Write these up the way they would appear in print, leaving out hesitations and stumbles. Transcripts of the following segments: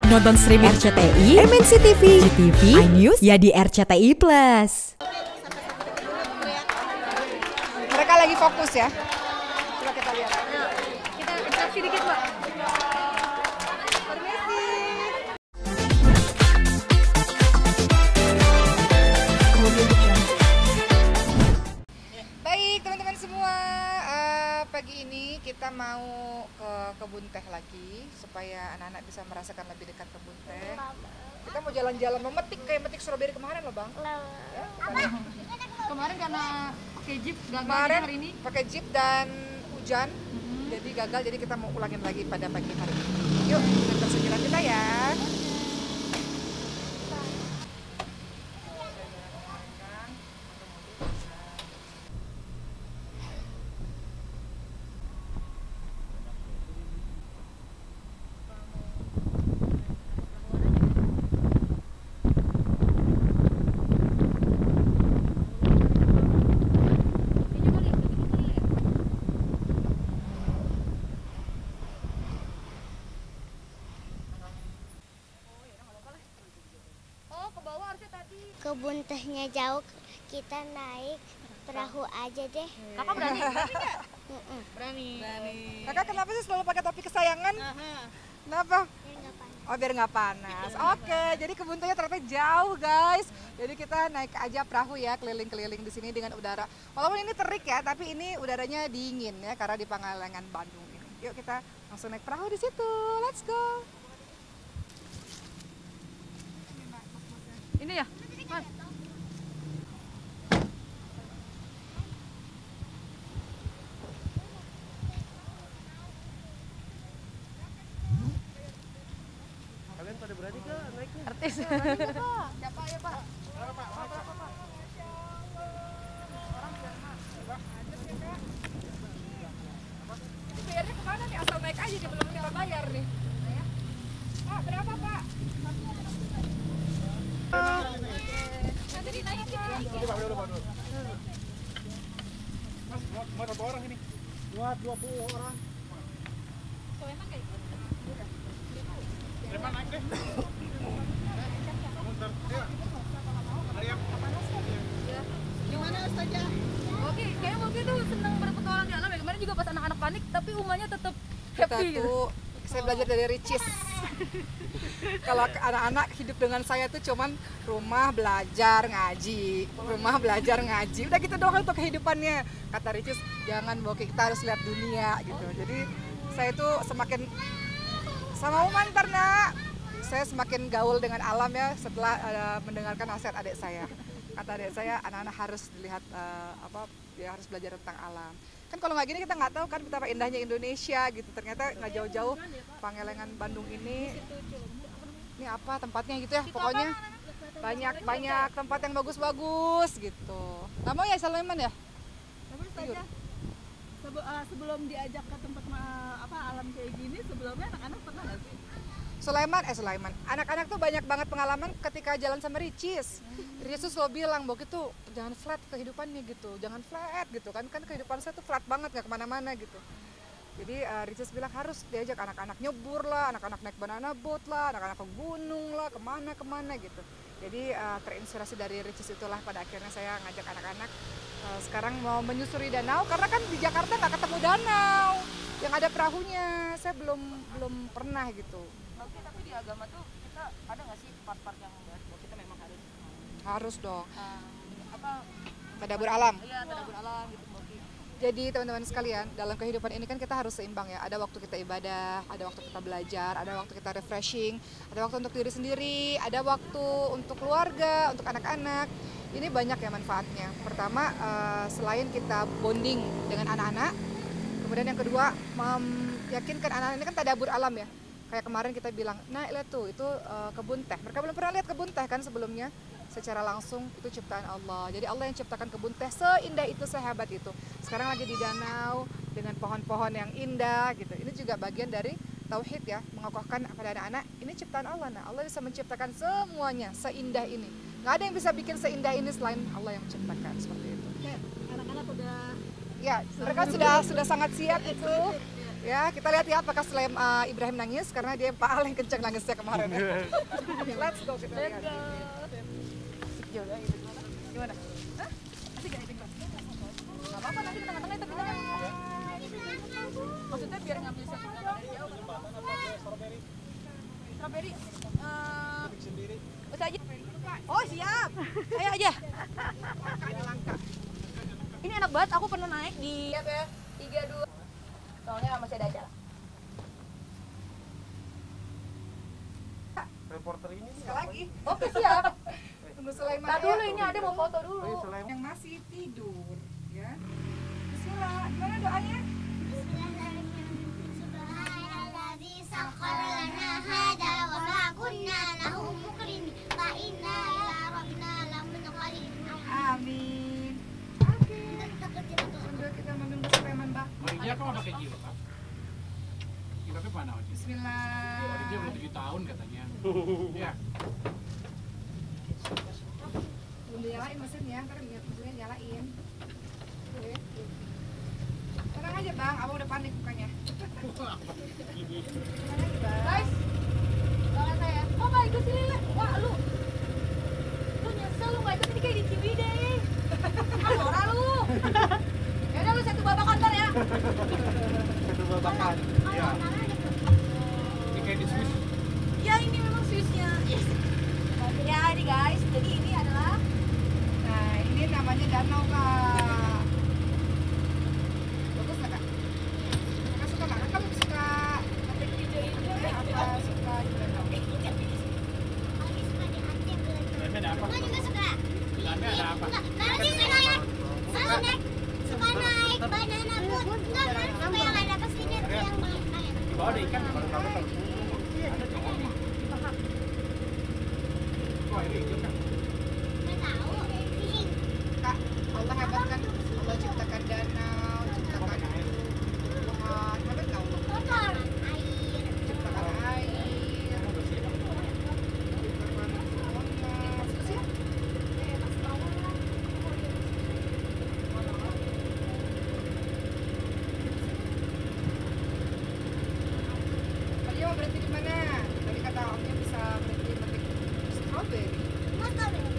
Nonton streaming RCTI, MNC TV, GTV, iNews, ya di RCTI Plus. Mereka lagi fokus ya. Coba kita lihat. Kita interaksi dikit, Mbak. Baik teman-teman semua, pagi ini kita mau ke kebun teh lagi supaya anak-anak bisa merasakan lebih dekat kebun teh. Kita mau jalan-jalan memetik kayak metik strawberry kemarin loh bang. Ya, Kemarin karena pakai jeep gagal kemarin hari ini. pakai jeep dan hujan, jadi gagal. Jadi kita mau ulangin lagi pada pagi hari ini. Yuk, kita segera kita ya. Kebun tehnya jauh, kita naik perahu aja deh. Kakak berani? Berani nggak? Berani. Kakak kenapa sih selalu pakai topi kesayangan? Kenapa? Oh biar nggak panas. Oke, jadi kebun tehnya ternyata jauh guys. Jadi kita naik aja perahu ya, keliling-keliling di sini dengan udara. Walaupun ini terik ya, tapi ini udaranya dingin ya karena di Pangalengan Bandung ini. Yuk kita langsung naik perahu di situ. Let's go. Ini ya? Mas. Kalian pada berani gak naiknya? Artis. Siapa ya Pak? Ini bayarnya kemana nih? Asal naik aja nih, belum kita bayar nih. Pak, berapa Pak? Nanti dinaikin Pak. Udah, Pak. Mas, muat berapa orang ini? Muat 20 orang. Depan naik deh. Bentar, ya. Ariap. Gimana Ustazah? Oke, kayaknya waktu itu senang berpetualang di alam ya. Kemarin juga pas anak-anak panik, tapi umahnya tetap happy gitu. Tuh, saya belajar dari Ricis. Kalau anak-anak hidup dengan saya tuh cuman rumah belajar ngaji, udah gitu doang untuk kehidupannya. Kata Ricis, jangan bohong, kita harus lihat dunia gitu. Jadi saya tuh semakin sama Uman karena saya semakin gaul dengan alam ya setelah mendengarkan nasihat adik saya. Kata adik saya, anak-anak harus dilihat harus belajar tentang alam. Kan kalau nggak gini kita nggak tahu kan betapa indahnya Indonesia gitu. Ternyata nggak jauh-jauh Pangalengan Bandung ini apa tempatnya gitu ya, pokoknya banyak tempat yang bagus-bagus gitu. Nggak mau ya Sulaiman ya? Sebelum diajak ke tempat alam kayak gini, sebelumnya anak-anak pernah nggak sih? Sulaiman, anak-anak tuh banyak banget pengalaman ketika jalan sama Ricis. Ricis tuh selalu bilang bahwa itu jangan flat kehidupannya gitu, jangan flat gitu kan kehidupan saya tuh flat banget nggak kemana-mana gitu. Jadi Ricis bilang harus diajak anak-anak nyebur lah, anak-anak naik banana boat lah, anak-anak ke gunung lah, kemana gitu. Jadi terinspirasi dari Ricis itulah pada akhirnya saya ngajak anak-anak sekarang mau menyusuri danau karena kan di Jakarta nggak ketemu danau yang ada perahunya. Saya belum pernah gitu. Oke, tapi di agama tuh kita ada nggak sih part-part yang bahwa kita memang Harus dong. apa? Tadabbur alam. Iya, tadabbur alam gitu, Mbak. Jadi teman-teman sekalian, dalam kehidupan ini kan kita harus seimbang ya. Ada waktu kita ibadah, ada waktu kita belajar, ada waktu kita refreshing, ada waktu untuk diri sendiri, ada waktu untuk keluarga, untuk anak-anak. Ini banyak ya manfaatnya. Pertama, selain kita bonding dengan anak-anak, kemudian yang kedua, meyakinkan anak-anak ini kan tadabbur alam ya. Kayak kemarin kita bilang, nah lihat tuh itu kebun teh. Mereka belum pernah lihat kebun teh kan sebelumnya. Secara langsung itu ciptaan Allah. Jadi Allah yang ciptakan kebun teh seindah itu, sehebat itu. Sekarang lagi di danau dengan pohon-pohon yang indah gitu. Ini juga bagian dari tauhid ya, mengokohkan kepada anak-anak ini ciptaan Allah. Nah, Allah bisa menciptakan semuanya seindah ini. Nggak ada yang bisa bikin seindah ini selain Allah yang menciptakan, seperti itu. Kayak anak-anak udah Ya, mereka sudah sangat siap itu. Ya, kita lihat ya apakah Ibrahim nangis karena dia paling kencang nangisnya kemarin. Let's go kita lihat. Gimana? Hah? Asik gak itu? Gak apa-apa nanti di tengah-tengah itu kita. Maksudnya biar ngambil satu gambar dari jauh. Strawberry. Bisa aja. Oh siap. Ayo aja. Langka. Ini enak banget. Aku pernah naik di 3-2. Soalnya masih ada acara. Reporter ini Sekali lagi. Oke siap. Tunggu Sulaiman. Nah dulu ini ada mau foto dulu. Yang masih tidur, ya. Bismillah. Gimana doanya? Subhanalladzi sakhkhara lana hada wa ma kunna lahu muqrinin wa inna ila rabbina lamunqalibun. Amin. Oke. Sambil kita minum kesepaman, Mbak. Maria kok pakai jiwa, Pak? Kita mana aja? Bismillah. Maria belum 7 tahun katanya. Ya. Belum dinyalain mesinnya, ntar mesinnya nyalain. Oke. Tenang aja Bang, Abang udah panik mukanya. Tenang aja Bang. Guys, jangan saya. Oh nggak ikut sih Lele. Wah lu nyesel lu nggak ikut ini kayak di Ciwidey. Ah Nora lu. Ya udah lu satu babakan ntar ya. Satu babakan. Ya. Ini kayak di Swiss. Ya ini memang Swissnya. Yes. Ya ini guys, jadi ini adalah Nah, ini namanya danau, Kak. Bagus nggak, Kak? Kakak suka nggak? Kakak lebih suka apa suka di danau? Ada apa? Gua juga suka. Ada apa? Karena dia suka naik banana boat. Enggak kan? Apa yang ada kesini tuh yang main. Di bawah ada ikan. Wah, ini ikan kan? Nggak tahu. Fishing. Kak, Allah hebat kan? Allah ciptakan danau, ciptakan Tuhan. Hebat nggak Allah? Kotor. Air. Ciptakan air. Terus ya? Tadi mau berhenti di mana? Tadi kata omnya bisa berhenti metik strawberry. Mas tahu deh.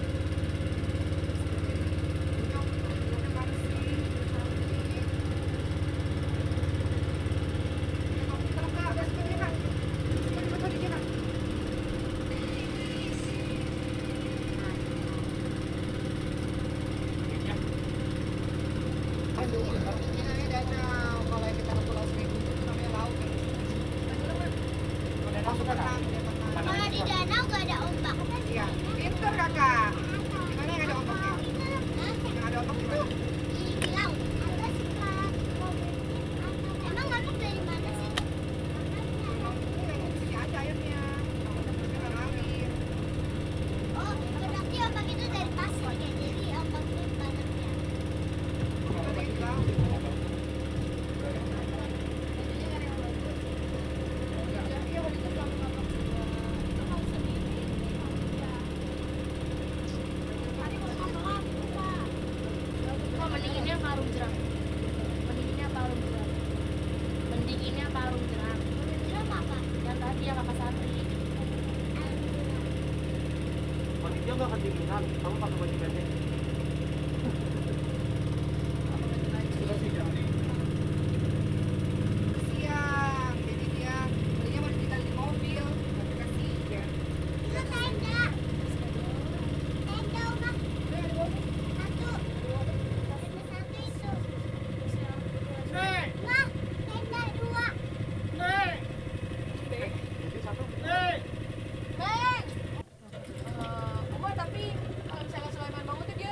Kalau di danau nggak ada ombak. Iya, pinter kakak. Gimana yang ada ombaknya? Yang ada ombak gimana? Di laut. Ada suka. Emang ombak dari mana sih? Sini aja airnya. Kita ngalir. Oh, berarti ombak itu dari pasir ya. Jadi ombak itu banyaknya. Dari laut. oh, mendinginnya karung jeram. Mendinginnya karung jeram. Mendinginnya karung jeram. Jeram apa? Yang tadi yang kakak Santri. Panitia nggak kedinginan, kamu pakai baju pendek. Siang, jadi dia tadinya mau ditinggal di mobil, tapi kasihan. Itu tenda. Tenda ombak. Satu. Tenda satu itu. Wah, tenda dua. Jadi satu. Bang! Uma tapi kalau misalnya Sulaiman bangun tuh dia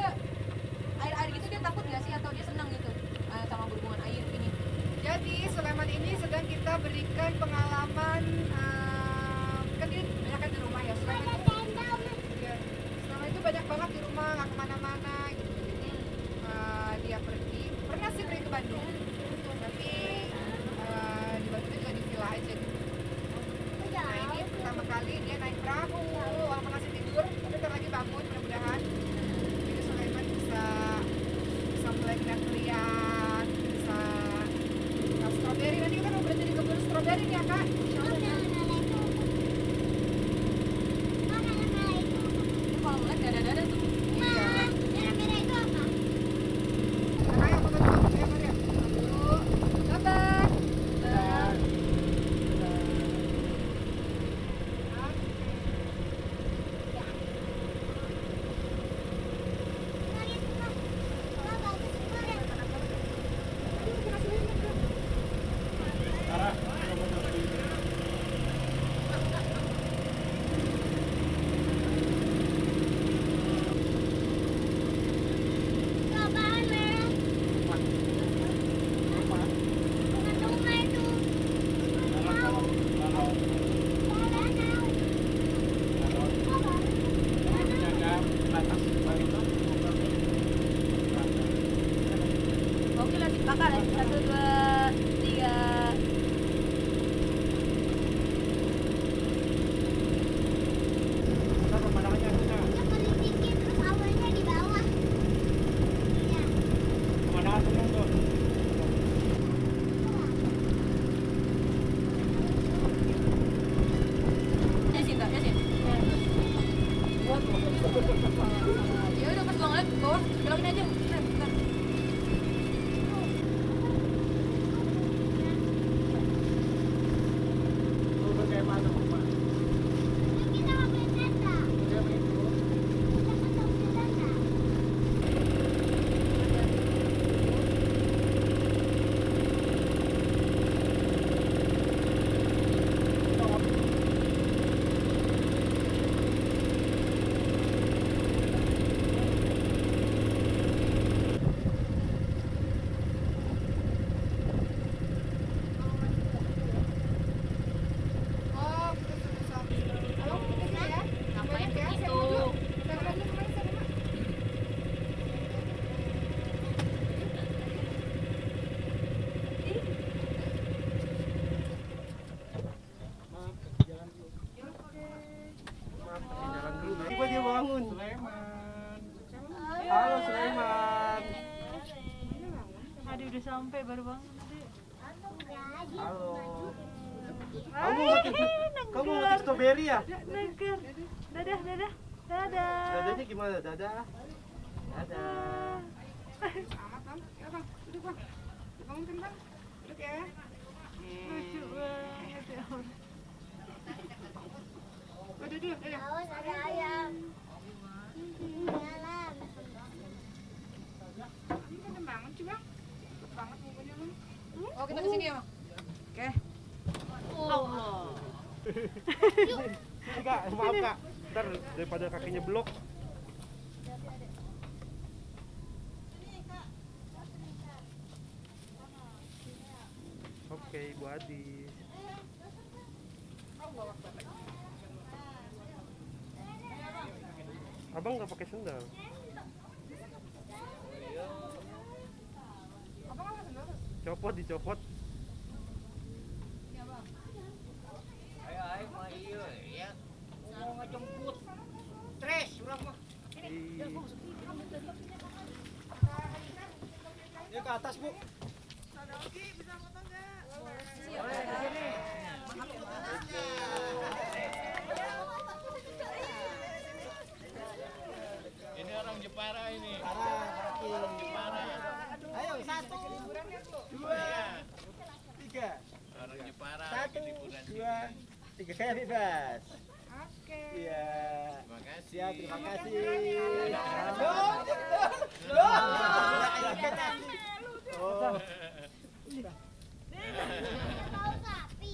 Kakak, 1, 2, 3. Kita pemandangannya kita. Yang paling tinggi terus awalnya di bawah. Iya. Pemandangan seneng tuh. Ya sih, Kak, ya sih. Ya udah pas bang lihat ke bawah, belokin aja. Bentar. Tuh bagaimana Pak? Kita nggak boleh tanda. Dia begitu. Kita kan nggak boleh tanda. Oh, kita sudah sampai. Halo, kita ya. Ngapain Banyak ya, begitu? saya mau dulu. Saya mau dulu, kemana saya mau? Maaf, jalan dulu. Maaf, jalan dulu. Tiba dia bangun. Sulaiman. Halo Sulaiman. Aduh udah sampai baru bangun tadi. Halo. Kamu mau strawberry ya? Neger. Dadah, dadah. Dadah. Dadanya gimana? Dadah. Dadah. Amat, Bang. Ya, Bang. Duduk, Bang. Bangunkan, Bang. Duduk ya. Lucu banget ya Allah. Oh, duduk. Dadah. Awas ada ayam. Jalan. Ini kan bangun sih, Bang. Cepet banget mukanya, Bang. Oh, kita kesini ya, Bang? Oke. Allah. Kak, maaf Kak. Ntar daripada kakinya blok. Oke, Ibu Adi. Abang nggak pakai sendal. Copot, dicopot. Ya ke atas, Bu. Ini orang Jepara ini. Ayo, 1, 2, 3. Orang Jepara. 1, 2, 3. Kayak bebas. Oke. Iya. Terima kasih. Siap, terima kasih. Oh. Mau sapi.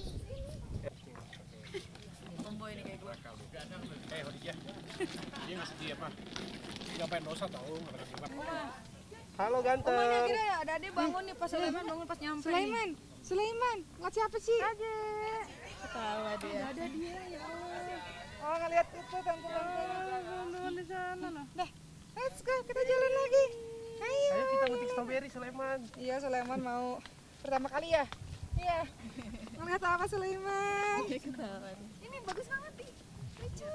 Tomboy ini kayak gue. Dia. Dia nggak sedih apa? Ngapain dosa tahu? Halo ganteng. Kira ya, ada adik bangun nih pas Sulaiman bangun pas nyampe. Sulaiman, ngeliat siapa sih? Ketawa dia. Ada dia ya Allah. Oh, ngeliat itu tante-tante di sana noh. Dah, let's go, kita jalan lagi. Ayo. Ayo kita metik strawberry Sulaiman. Iya, Sulaiman mau pertama kali ya? Iya. Ngeliat apa Sulaiman? Ketawa. Ini bagus banget nih. Lucu.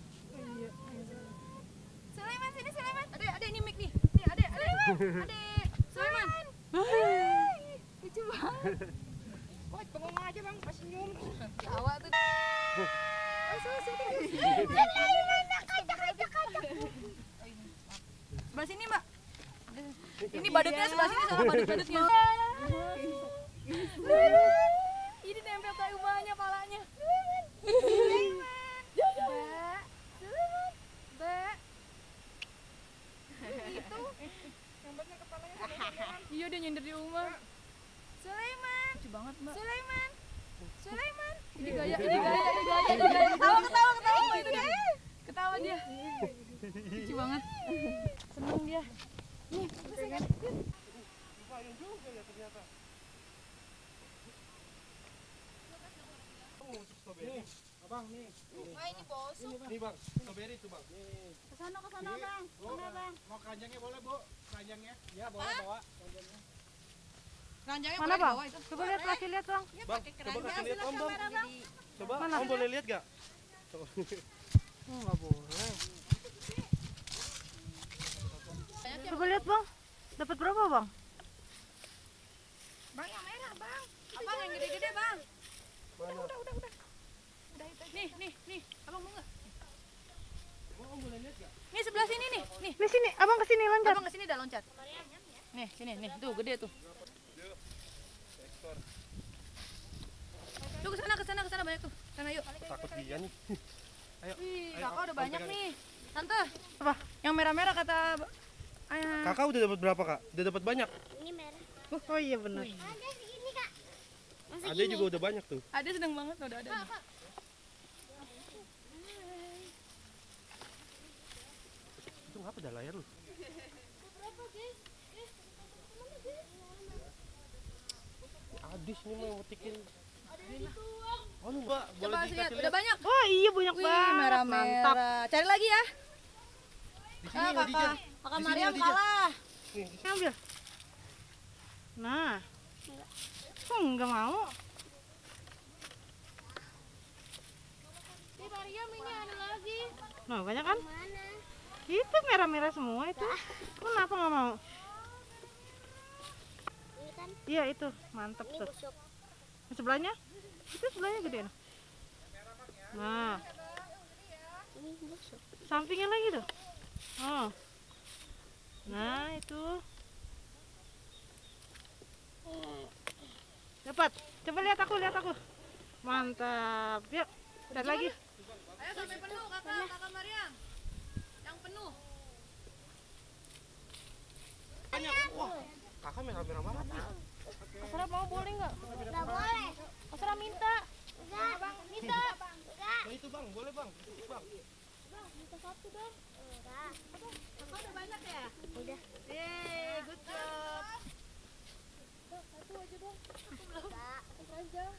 Sulaiman, sini Sulaiman. Ada ini mic nih. Nih, ada. Sulaiman. Lucu banget. Wah, bengong aja Bang, pas senyum. Tawa tuh. Sulaiman, kacak. Sebelah sini, Mbak. Ini badutnya sebelah sini sama badut-badutnya. Ini nempel kayu banyak palanya. Mbak. Itu gambarnya kepalanya Iya, dia nyender di rumah. Sulaiman. Lucu banget, Mbak. Sulaiman. Ini gaya. Ketawa itu dia. Ketawa dia. Lucu banget. Seneng dia. Nih, Lumayan juga ya ternyata. Strawberry. Abang nih. Wah, ini bosok. Nih Bang, strawberry itu Bang. Kesana Bang. Mau keranjangnya boleh, Bu? Keranjangnya? Ya, boleh bawa keranjangnya. Keranjangnya Mana boleh bang? dibawa itu. Coba lihat, kasih lihat bang. Bang, coba kasih lihat Om, Bang. Coba, Mana? Om boleh lihat gak? Coba. Nggak boleh. Coba lihat bang. Dapat berapa bang? Bang yang merah bang. Abang yang gede-gede bang. Udah. Udah itu. Nih. Abang mau nggak? Nih sebelah sini nih. Di sini, abang kesini loncat. Abang kesini dah loncat. Nih sini nih. Tuh gede tuh. Tuh kesana banyak tuh. Sana yuk. Takut dia nih. Ayo. Wih, Ayo, kakak udah Om banyak pegang. nih. Tante, Apa? yang merah-merah kata ayah. Kakak udah dapat berapa, Kak? Udah dapat banyak. Ini merah. Oh iya benar. Ada segini kak. Masih Adek juga udah banyak tuh. Ada seneng banget udah ada. Itu ngapa dah layar lu? Adis ini mau ngetikin. Oh, lu Mbak, boleh Coba lihat, dikasih udah lihat. banyak. Oh iya banyak Wih, banget. Mantap. merah-merah. Cari lagi ya. Di sini Khadijah. Kakak Di sini, Mariam Khadijah. kalah. Nih, Ambil. Nah. Enggak mau. Di Mariam ini ada lagi. Nah, banyak kan? Mana? Itu merah-merah semua itu. Kenapa nggak mau? Ini kan Iya itu, mantap ini tuh. busuk. Yang sebelahnya? Itu sebelahnya gede. Nah, Ini busuk. sampingnya lagi tuh. Oh. Nah, itu. Dapat. Coba lihat aku. Mantap. Yuk, lihat lagi. Ayo sampai penuh kakak Mariam. Yang penuh. banyak. Wah, kakak merah-merah banget nih. Asra mau boleh nggak? Nggak boleh. Asra minta. Enggak. Minta. Enggak. Nah, itu Bang, boleh Bang. Titik Bang. Minta satu dong. Enggak. Kakak udah banyak ya? Udah. Yeay, good job. Enggak. Keranjang.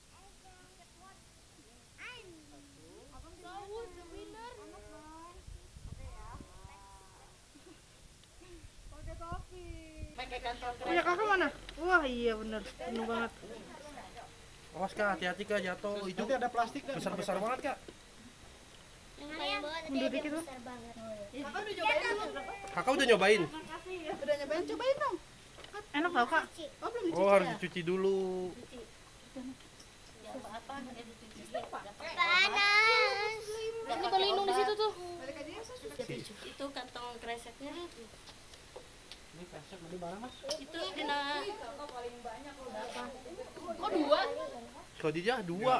Punya kakak mana? Wah iya bener, penuh banget. Awas Kak, hati-hati Kak jatuh. Itu Nanti ada plastik dah. besar-besar banget Kak. Yang paling bawah tadi Mundur ada dikit, yang Bang. besar banget. Kakak udah cobain belum? Kakak udah nyobain? Udah nyobain, cobain dong. Enak tau kak? Oh belum Oh, harus dicuci dulu. Panas. Ini berlindung di situ tuh. Itu kantong kreseknya. Ini kresek di mana Mas? Itu kena. Oh dua? Khadijah 2.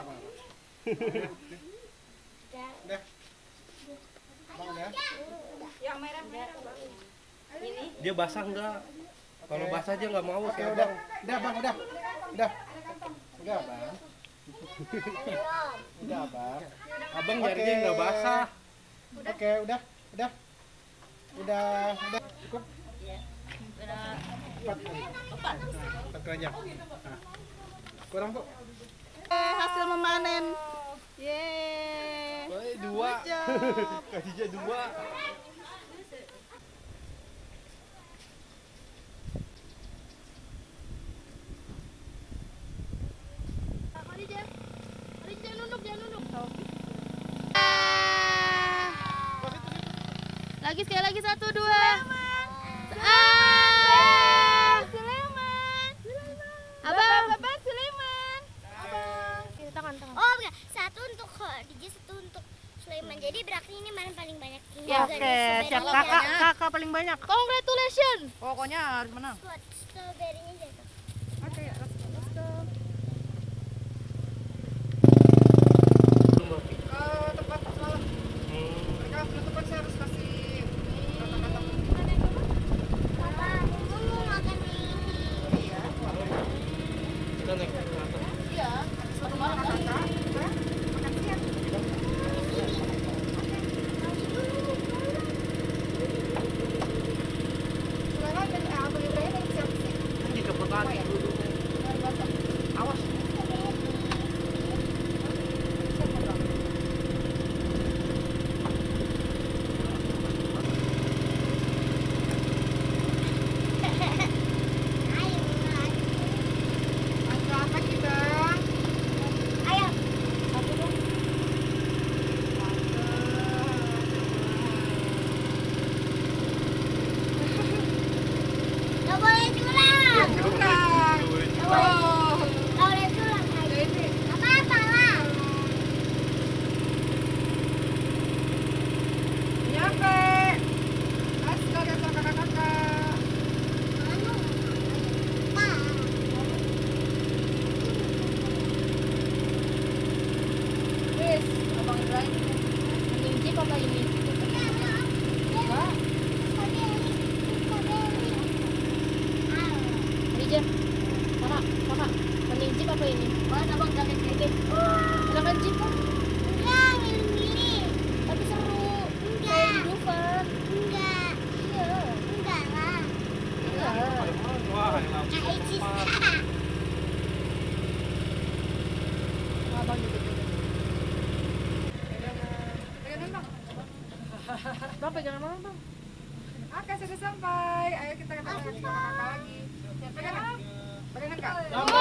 Yang merah-merah. Dia basah enggak? Kalau basah aja nggak mau Oke, sih udah. Abang. Udah, Bang, udah. Udah. Udah, Bang. Udah, Bang. Abang nyarinya nggak basah. Oke, udah. Udah. Cukup. Empat keranjang. Nah. Kurang, Bu. Hasil memanen. Yeay. Woi, 2. Khadijah 2. Lagi sekali lagi 1, 2. Sulaiman. Abang. Sulaiman. Tangan. Oh, enggak. 1 untuk Khadijah, 1 untuk Sulaiman. Jadi berarti ini mana paling banyak. Ya, oke, siap kakak paling banyak. Congratulations. Pokoknya harus menang. Strawberry-nya jatuh. Oke, let's go. Tempat semalam mereka penutupan saya harus kasih kata-kata Papa, aku mau makan ini. Kita naik ke atas. Sulaiman dan Abang Ibrahim yang siap sih. Di cepetan. Bang, pegangan mama bang. Oke, sudah sampai. Ayo kita ke kakak lagi. Pegangan. Pegangan kak.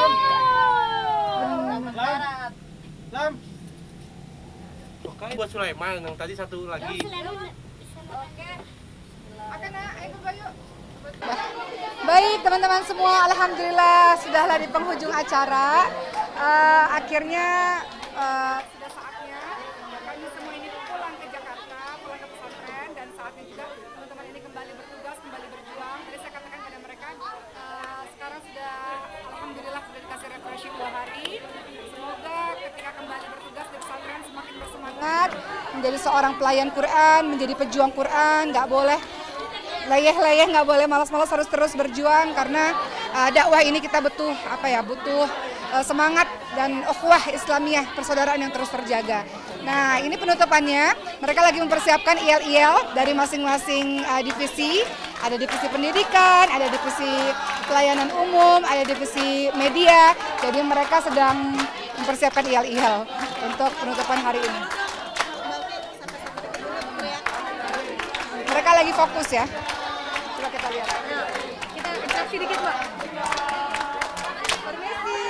Lam. Oke, buat Sulaiman yang tadi satu lagi. Oke. Oke nak, ayo ke yuk. Baik teman-teman semua, alhamdulillah sudahlah di penghujung acara. Akhirnya sudah saatnya kami semua ini pulang ke Jakarta, pulang ke pesantren, dan saatnya juga teman-teman ini kembali bertugas, kembali berjuang. Tadi saya katakan pada mereka, sekarang sudah alhamdulillah sudah dikasih refreshing 2 hari. Semoga ketika kembali bertugas di pesantren semakin bersemangat menjadi seorang pelayan Quran, menjadi pejuang Quran. Nggak boleh leyeh-leyeh, nggak boleh malas-malas, harus terus berjuang karena dakwah ini kita butuh semangat dan ukhuwah Islamiyah, persaudaraan yang terus terjaga. Nah, ini penutupannya. Mereka lagi mempersiapkan IL-IL dari masing-masing divisi. Ada divisi pendidikan, ada divisi pelayanan umum, ada divisi media. Jadi mereka sedang mempersiapkan IL-IL untuk penutupan hari ini. Mereka lagi fokus ya. Coba kita lihat. Kita interaksi dikit, Mbak. Permisi.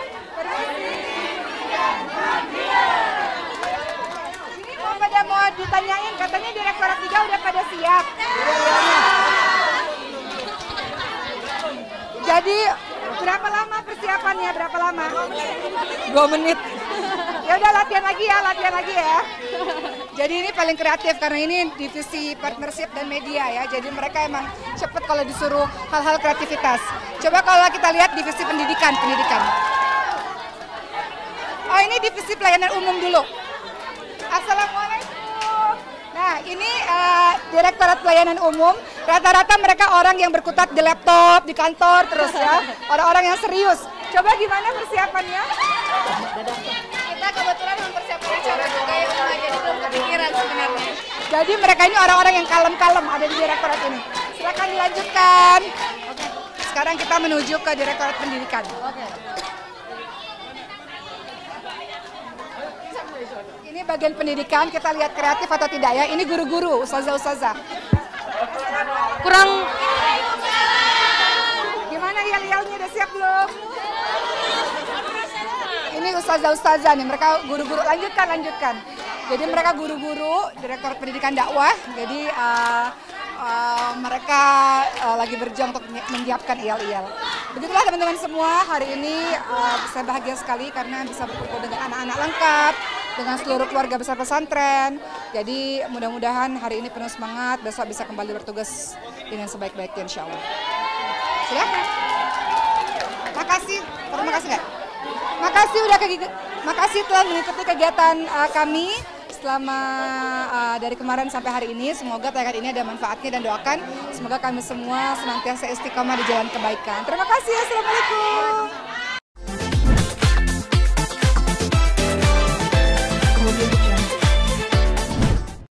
Ini mau ditanyain, katanya Direktorat 3 udah pada siap. Jadi berapa lama persiapannya? Berapa lama? 2 menit. Ya udah latihan lagi ya. Jadi ini paling kreatif karena ini divisi partnership dan media ya. Jadi mereka emang cepet kalau disuruh hal-hal kreativitas. Coba kalau kita lihat divisi pendidikan. Oh, ini divisi pelayanan umum dulu. Assalamualaikum. Nah, ini Direktorat Pelayanan Umum. Rata-rata mereka orang yang berkutat di laptop, di kantor terus ya. Orang-orang yang serius. Coba gimana persiapannya? Kita kebetulan mempersiapkan acara juga yang jadi belum kepikiran sebenarnya. Jadi mereka ini orang-orang yang kalem-kalem ada di Direktorat ini. Silakan dilanjutkan. Oke. Sekarang kita menuju ke Direktorat Pendidikan. Oke. Ini bagian pendidikan, kita lihat kreatif atau tidak ya. Ini guru-guru, ustazah. Kurang. Gimana yel-yelnya, udah siap belum? Ini ustazah nih, mereka guru-guru. Lanjutkan. Jadi mereka guru-guru, Direktorat Pendidikan Dakwah. Jadi mereka lagi berjuang untuk menyiapkan IL-IL. Begitulah teman-teman semua, hari ini saya bahagia sekali karena bisa berkumpul dengan anak-anak lengkap, dengan seluruh keluarga besar pesantren. Jadi mudah-mudahan hari ini penuh semangat, besok bisa kembali bertugas dengan sebaik-baiknya insya Allah. Silakan. Makasih, terima kasih nggak? Makasih telah mengikuti kegiatan kami selama dari kemarin sampai hari ini. Semoga tayangan ini ada manfaatnya dan doakan semoga kami semua senantiasa istiqomah di jalan kebaikan. Terima kasih. Assalamualaikum.